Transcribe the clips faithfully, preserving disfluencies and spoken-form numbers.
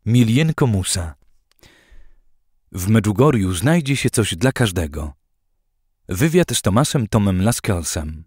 Milienko Musa. W Medjugorju znajdzie się coś dla każdego. Wywiad z Tomasem Tomem Laskelsem.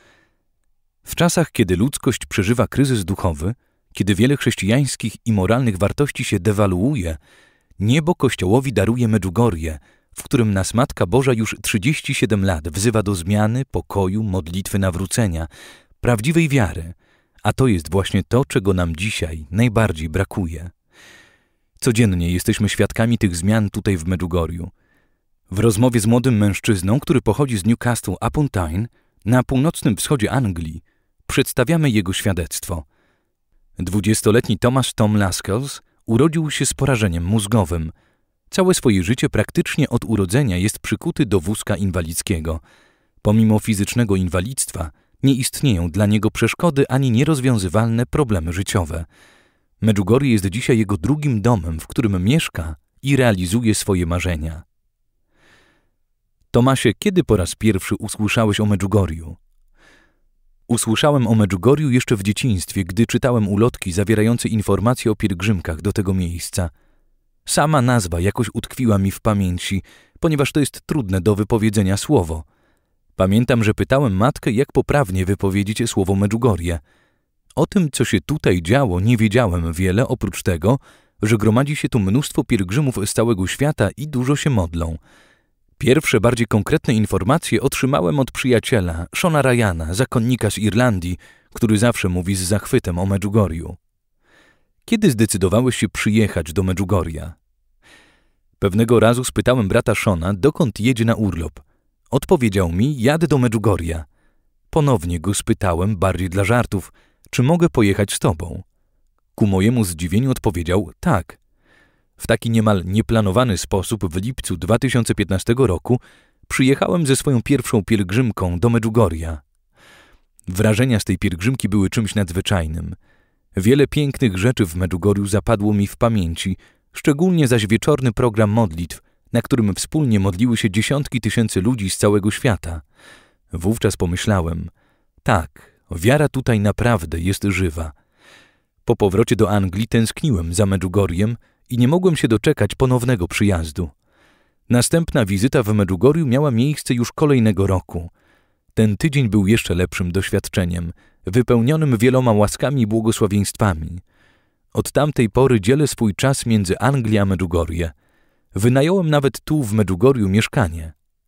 W czasach, kiedy ludzkość przeżywa kryzys duchowy, kiedy wiele chrześcijańskich i moralnych wartości się dewaluuje, niebo Kościołowi daruje Medjugorje, w którym nas Matka Boża już trzydzieści siedem lat wzywa do zmiany, pokoju, modlitwy nawrócenia, prawdziwej wiary, a to jest właśnie to, czego nam dzisiaj najbardziej brakuje. Codziennie jesteśmy świadkami tych zmian tutaj w Medjugorju. W rozmowie z młodym mężczyzną, który pochodzi z Newcastle upon Tyne, na północnym wschodzie Anglii, przedstawiamy jego świadectwo. Dwudziestoletni Thomas Tom Laskels urodził się z porażeniem mózgowym. Całe swoje życie praktycznie od urodzenia jest przykuty do wózka inwalidzkiego. Pomimo fizycznego inwalidztwa nie istnieją dla niego przeszkody ani nierozwiązywalne problemy życiowe. Medjugorje jest dzisiaj jego drugim domem, w którym mieszka i realizuje swoje marzenia. Tomasie, kiedy po raz pierwszy usłyszałeś o Medjugorju? Usłyszałem o Medjugorju jeszcze w dzieciństwie, gdy czytałem ulotki zawierające informacje o pielgrzymkach do tego miejsca. Sama nazwa jakoś utkwiła mi w pamięci, ponieważ to jest trudne do wypowiedzenia słowo. Pamiętam, że pytałem matkę, jak poprawnie wypowiedzieć słowo Medjugorje. O tym, co się tutaj działo, nie wiedziałem wiele, oprócz tego, że gromadzi się tu mnóstwo pielgrzymów z całego świata i dużo się modlą. Pierwsze, bardziej konkretne informacje otrzymałem od przyjaciela, Shona Ryana, zakonnika z Irlandii, który zawsze mówi z zachwytem o Medjugorju. Kiedy zdecydowałeś się przyjechać do Medjugorja? Pewnego razu spytałem brata Shona, dokąd jedzie na urlop. Odpowiedział mi, jadę do Medjugorja. Ponownie go spytałem, bardziej dla żartów, czy mogę pojechać z tobą? Ku mojemu zdziwieniu odpowiedział, tak. W taki niemal nieplanowany sposób w lipcu dwa tysiące piętnastego roku przyjechałem ze swoją pierwszą pielgrzymką do Medjugorja. Wrażenia z tej pielgrzymki były czymś nadzwyczajnym. Wiele pięknych rzeczy w Medjugorju zapadło mi w pamięci, szczególnie zaś wieczorny program modlitw, na którym wspólnie modliły się dziesiątki tysięcy ludzi z całego świata. Wówczas pomyślałem, tak, wiara tutaj naprawdę jest żywa. Po powrocie do Anglii tęskniłem za Medjugorjem i nie mogłem się doczekać ponownego przyjazdu. Następna wizyta w Medjugorju miała miejsce już kolejnego roku. Ten tydzień był jeszcze lepszym doświadczeniem, wypełnionym wieloma łaskami i błogosławieństwami. Od tamtej pory dzielę swój czas między Anglią a Medjugorje. Wynająłem nawet tu w Medjugorju mieszkanie.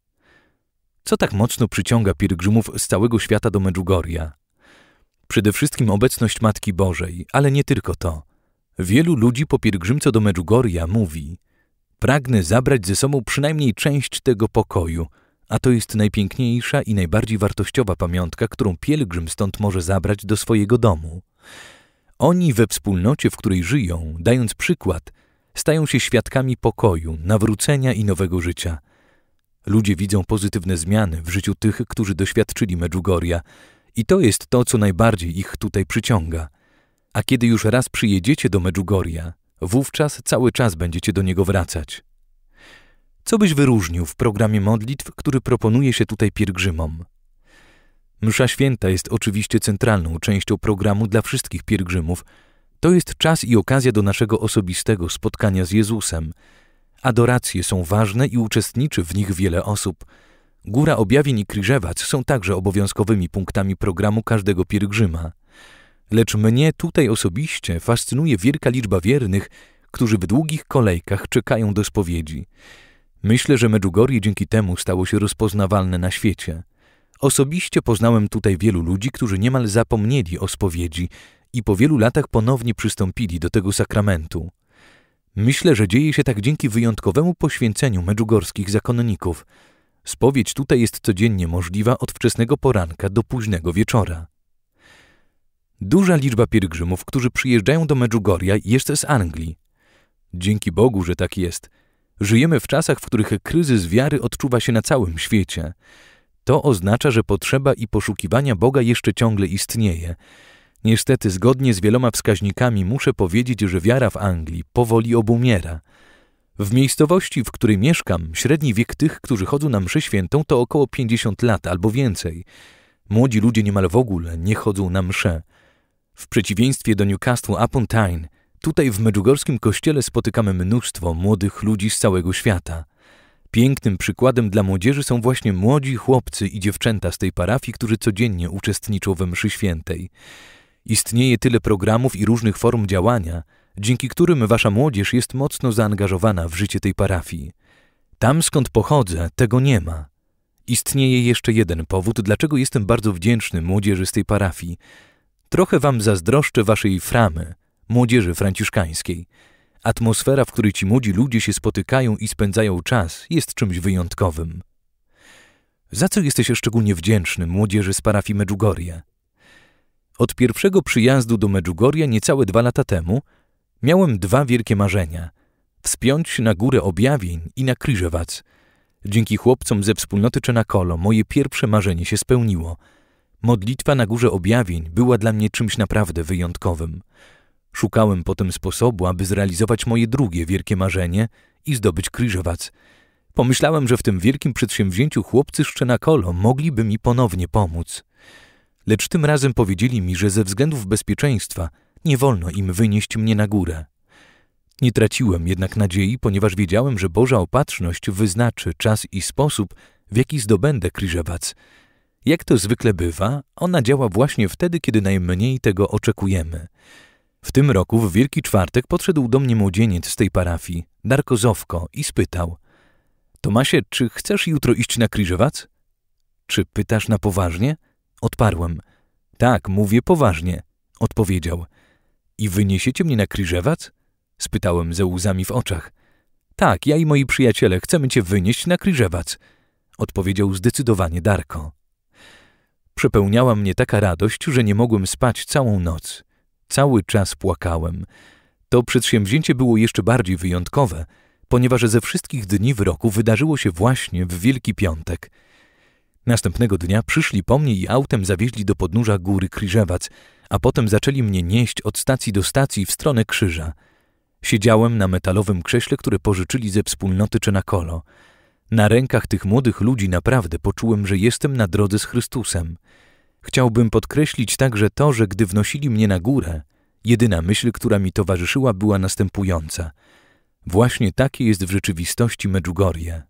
Co tak mocno przyciąga pielgrzymów z całego świata do Medjugorja? Przede wszystkim obecność Matki Bożej, ale nie tylko to. Wielu ludzi po pielgrzymce do Medjugorja mówi: pragnę zabrać ze sobą przynajmniej część tego pokoju, a to jest najpiękniejsza i najbardziej wartościowa pamiątka, którą pielgrzym stąd może zabrać do swojego domu. Oni we wspólnocie, w której żyją, dając przykład, stają się świadkami pokoju, nawrócenia i nowego życia. Ludzie widzą pozytywne zmiany w życiu tych, którzy doświadczyli Medjugorja i to jest to, co najbardziej ich tutaj przyciąga. A kiedy już raz przyjedziecie do Medjugorja, wówczas cały czas będziecie do niego wracać. Co byś wyróżnił w programie modlitw, który proponuje się tutaj pielgrzymom? Msza Święta jest oczywiście centralną częścią programu dla wszystkich pielgrzymów. To jest czas i okazja do naszego osobistego spotkania z Jezusem. Adoracje są ważne i uczestniczy w nich wiele osób. Góra Objawień i Krzyżewac są także obowiązkowymi punktami programu każdego pielgrzyma. Lecz mnie tutaj osobiście fascynuje wielka liczba wiernych, którzy w długich kolejkach czekają do spowiedzi. Myślę, że Medjugorje dzięki temu stało się rozpoznawalne na świecie. Osobiście poznałem tutaj wielu ludzi, którzy niemal zapomnieli o spowiedzi i po wielu latach ponownie przystąpili do tego sakramentu. Myślę, że dzieje się tak dzięki wyjątkowemu poświęceniu medjugorskich zakonników. Spowiedź tutaj jest codziennie możliwa od wczesnego poranka do późnego wieczora. Duża liczba pielgrzymów, którzy przyjeżdżają do Medjugorja, jest z Anglii. Dzięki Bogu, że tak jest. Żyjemy w czasach, w których kryzys wiary odczuwa się na całym świecie. To oznacza, że potrzeba i poszukiwania Boga jeszcze ciągle istnieje. Niestety, zgodnie z wieloma wskaźnikami muszę powiedzieć, że wiara w Anglii powoli obumiera. W miejscowości, w której mieszkam, średni wiek tych, którzy chodzą na mszę świętą, to około pięćdziesiąt lat albo więcej. Młodzi ludzie niemal w ogóle nie chodzą na mszę. W przeciwieństwie do Newcastle upon Tyne, Tutaj w medjugorskim kościele spotykamy mnóstwo młodych ludzi z całego świata. Pięknym przykładem dla młodzieży są właśnie młodzi chłopcy i dziewczęta z tej parafii, którzy codziennie uczestniczą we mszy świętej. Istnieje tyle programów i różnych form działania, dzięki którym wasza młodzież jest mocno zaangażowana w życie tej parafii. Tam, skąd pochodzę, tego nie ma. Istnieje jeszcze jeden powód, dlaczego jestem bardzo wdzięczny młodzieży z tej parafii. Trochę wam zazdroszczę waszej framy, młodzieży franciszkańskiej. Atmosfera, w której ci młodzi ludzie się spotykają i spędzają czas, jest czymś wyjątkowym. Za co jesteś szczególnie wdzięczny młodzieży z parafii Medjugorje? Od pierwszego przyjazdu do Medjugorja niecałe dwa lata temu miałem dwa wielkie marzenia. Wspiąć się na górę objawień i na Krzyżewac. Dzięki chłopcom ze wspólnoty Czenakolo moje pierwsze marzenie się spełniło. Modlitwa na górze objawień była dla mnie czymś naprawdę wyjątkowym. Szukałem potem sposobu, aby zrealizować moje drugie wielkie marzenie i zdobyć Krzyżewac. Pomyślałem, że w tym wielkim przedsięwzięciu chłopcy z Czenakolo mogliby mi ponownie pomóc. Lecz tym razem powiedzieli mi, że ze względów bezpieczeństwa nie wolno im wynieść mnie na górę. Nie traciłem jednak nadziei, ponieważ wiedziałem, że Boża opatrzność wyznaczy czas i sposób, w jaki zdobędę Krzyżewac. Jak to zwykle bywa, ona działa właśnie wtedy, kiedy najmniej tego oczekujemy. W tym roku w Wielki Czwartek podszedł do mnie młodzieniec z tej parafii, Darko Zowko, i spytał: Tomasie, czy chcesz jutro iść na Krzyżewac? Czy pytasz na poważnie? Odparłem. Tak, mówię poważnie, odpowiedział. I wyniesiecie mnie na Krzyżewac? Spytałem ze łzami w oczach. Tak, ja i moi przyjaciele chcemy cię wynieść na Krzyżewac, odpowiedział zdecydowanie Darko. Przepełniała mnie taka radość, że nie mogłem spać całą noc. Cały czas płakałem. To przedsięwzięcie było jeszcze bardziej wyjątkowe, ponieważ ze wszystkich dni w roku wydarzyło się właśnie w Wielki Piątek. Następnego dnia przyszli po mnie i autem zawieźli do podnóża góry Krzyżewac, a potem zaczęli mnie nieść od stacji do stacji w stronę krzyża. Siedziałem na metalowym krześle, które pożyczyli ze wspólnoty Czenakolo. Na rękach tych młodych ludzi naprawdę poczułem, że jestem na drodze z Chrystusem. Chciałbym podkreślić także to, że gdy wnosili mnie na górę, jedyna myśl, która mi towarzyszyła, była następująca. Właśnie takie jest w rzeczywistości Medjugorje.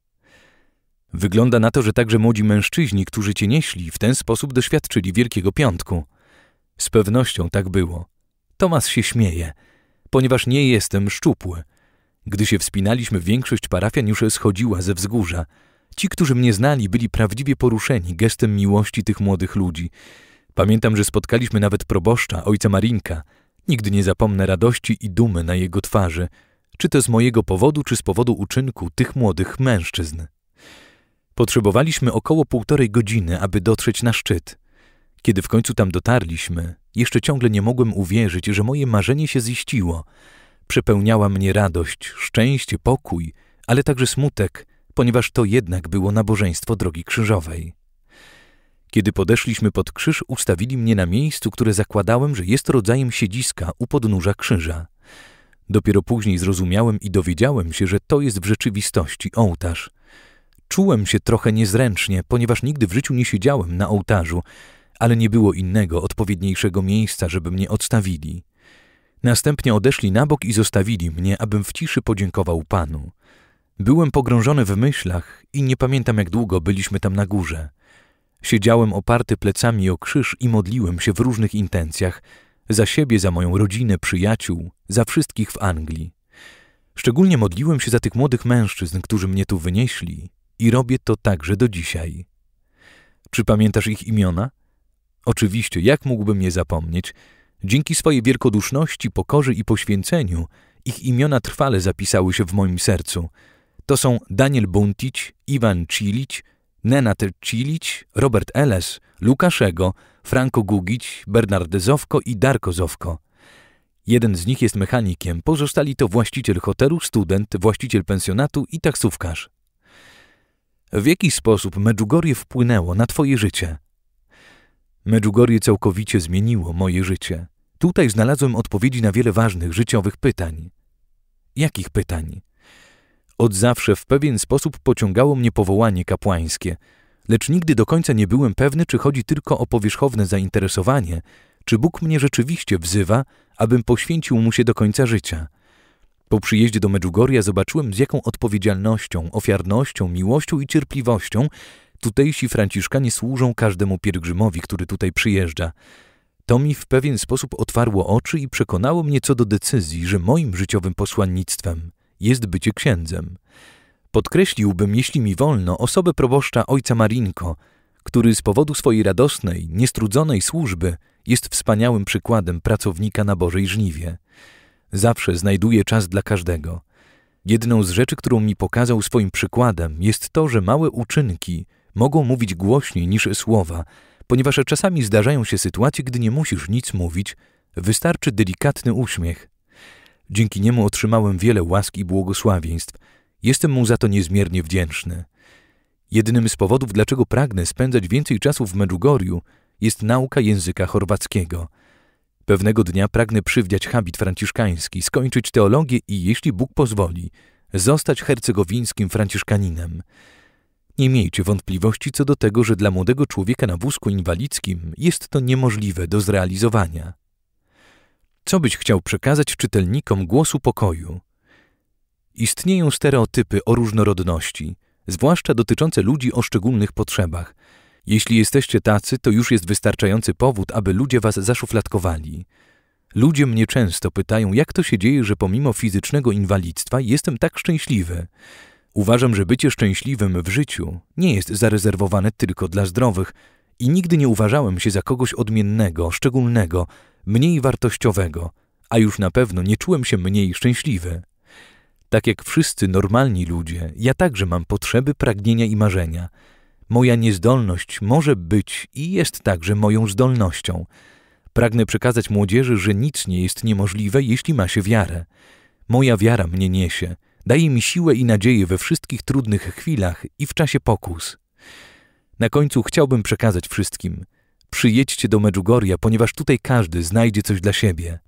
Wygląda na to, że także młodzi mężczyźni, którzy cię nieśli, w ten sposób doświadczyli Wielkiego Piątku. Z pewnością tak było. Tomasz się śmieje, ponieważ nie jestem szczupły. Gdy się wspinaliśmy, większość parafian już schodziła ze wzgórza. Ci, którzy mnie znali, byli prawdziwie poruszeni gestem miłości tych młodych ludzi. Pamiętam, że spotkaliśmy nawet proboszcza, ojca Marinka. Nigdy nie zapomnę radości i dumy na jego twarzy, czy to z mojego powodu, czy z powodu uczynku tych młodych mężczyzn. Potrzebowaliśmy około półtorej godziny, aby dotrzeć na szczyt. Kiedy w końcu tam dotarliśmy, jeszcze ciągle nie mogłem uwierzyć, że moje marzenie się ziściło. Przepełniała mnie radość, szczęście, pokój, ale także smutek, ponieważ to jednak było nabożeństwo Drogi Krzyżowej. Kiedy podeszliśmy pod krzyż, ustawili mnie na miejscu, które zakładałem, że jest rodzajem siedziska u podnóża krzyża. Dopiero później zrozumiałem i dowiedziałem się, że to jest w rzeczywistości ołtarz. Czułem się trochę niezręcznie, ponieważ nigdy w życiu nie siedziałem na ołtarzu, ale nie było innego, odpowiedniejszego miejsca, żeby mnie odstawili. Następnie odeszli na bok i zostawili mnie, abym w ciszy podziękował Panu. Byłem pogrążony w myślach i nie pamiętam, jak długo byliśmy tam na górze. Siedziałem oparty plecami o krzyż i modliłem się w różnych intencjach, za siebie, za moją rodzinę, przyjaciół, za wszystkich w Anglii. Szczególnie modliłem się za tych młodych mężczyzn, którzy mnie tu wynieśli i robię to także do dzisiaj. Czy pamiętasz ich imiona? Oczywiście, jak mógłbym je zapomnieć? Dzięki swojej wielkoduszności, pokorze i poświęceniu ich imiona trwale zapisały się w moim sercu. To są Daniel Buntić, Iwan Cilić, Nenad Cilić, Robert Ellis, Łukaszego, Franko Gugić, Bernard Zowko i Darko Zowko. Jeden z nich jest mechanikiem, pozostali to właściciel hotelu, student, właściciel pensjonatu i taksówkarz. W jaki sposób Medjugorje wpłynęło na twoje życie? Medjugorje całkowicie zmieniło moje życie. Tutaj znalazłem odpowiedzi na wiele ważnych życiowych pytań. Jakich pytań? Od zawsze w pewien sposób pociągało mnie powołanie kapłańskie, lecz nigdy do końca nie byłem pewny, czy chodzi tylko o powierzchowne zainteresowanie, czy Bóg mnie rzeczywiście wzywa, abym poświęcił mu się do końca życia. Po przyjeździe do Medjugorja zobaczyłem, z jaką odpowiedzialnością, ofiarnością, miłością i cierpliwością tutejsi Franciszkanie służą każdemu pielgrzymowi, który tutaj przyjeżdża. To mi w pewien sposób otwarło oczy i przekonało mnie co do decyzji, że moim życiowym posłannictwem jest bycie księdzem. Podkreśliłbym, jeśli mi wolno, osobę proboszcza ojca Marinko, który z powodu swojej radosnej, niestrudzonej służby jest wspaniałym przykładem pracownika na Bożej żniwie. Zawsze znajduje czas dla każdego. Jedną z rzeczy, którą mi pokazał swoim przykładem, jest to, że małe uczynki mogą mówić głośniej niż słowa, ponieważ czasami zdarzają się sytuacje, gdy nie musisz nic mówić, wystarczy delikatny uśmiech. Dzięki niemu otrzymałem wiele łask i błogosławieństw. Jestem mu za to niezmiernie wdzięczny. Jednym z powodów, dlaczego pragnę spędzać więcej czasu w Medjugorju, jest nauka języka chorwackiego. Pewnego dnia pragnę przywdziać habit franciszkański, skończyć teologię i, jeśli Bóg pozwoli, zostać hercegowińskim franciszkaninem. Nie miejcie wątpliwości co do tego, że dla młodego człowieka na wózku inwalidzkim jest to niemożliwe do zrealizowania. Co byś chciał przekazać czytelnikom Głosu Pokoju? Istnieją stereotypy o różnorodności, zwłaszcza dotyczące ludzi o szczególnych potrzebach. Jeśli jesteście tacy, to już jest wystarczający powód, aby ludzie was zaszufladkowali. Ludzie mnie często pytają, jak to się dzieje, że pomimo fizycznego inwalidztwa jestem tak szczęśliwy. Uważam, że bycie szczęśliwym w życiu nie jest zarezerwowane tylko dla zdrowych i nigdy nie uważałem się za kogoś odmiennego, szczególnego, mniej wartościowego, a już na pewno nie czułem się mniej szczęśliwy. Tak jak wszyscy normalni ludzie, ja także mam potrzeby, pragnienia i marzenia. Moja niezdolność może być i jest także moją zdolnością. Pragnę przekazać młodzieży, że nic nie jest niemożliwe, jeśli ma się wiarę. Moja wiara mnie niesie, daje mi siłę i nadzieję we wszystkich trudnych chwilach i w czasie pokus. Na końcu chciałbym przekazać wszystkim: przyjedźcie do Medjugorja, ponieważ tutaj każdy znajdzie coś dla siebie.